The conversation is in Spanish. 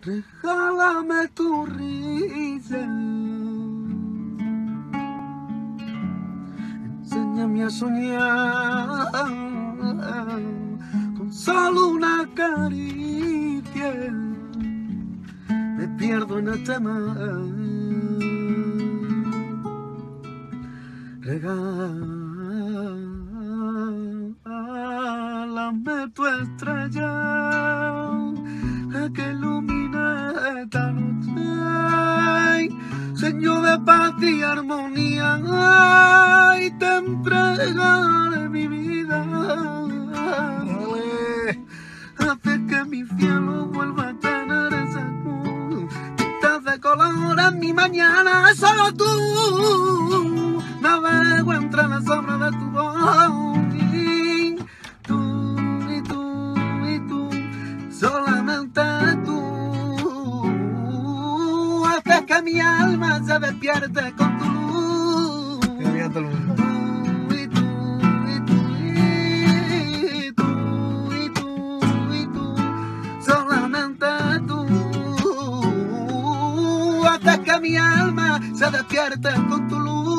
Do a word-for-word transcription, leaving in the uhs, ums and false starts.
Regálame tu risa, enséñame a soñar con solo una caricia. Me pierdo en este mar. Regálame tu estrella que ilumina esta noche, Señor de paz y armonía, y te entregaré mi vida. Hace que mi cielo vuelva a tener esa cruz, pintas de color en mi mañana. Solo tú navego entre la sombra de tu voz, y tú, y tú, y tú, solamente tú haces que mi alma se despierte con tu luz. Tú, y tú, y tú, y tú, y tú, y tú, solamente tú haces que mi alma se despierte con tu luz.